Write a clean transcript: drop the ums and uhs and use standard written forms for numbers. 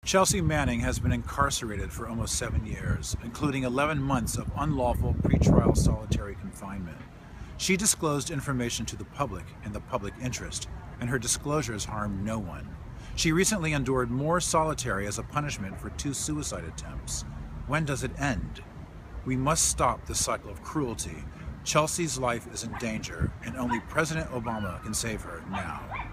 Chelsea Manning has been incarcerated for almost 7 years, including 11 months of unlawful pretrial solitary confinement. She disclosed information to the public in the public interest, and her disclosures harmed no one. She recently endured more solitary as a punishment for 2 suicide attempts. When does it end? We must stop the cycle of cruelty. Chelsea's life is in danger, and only President Obama can save her now.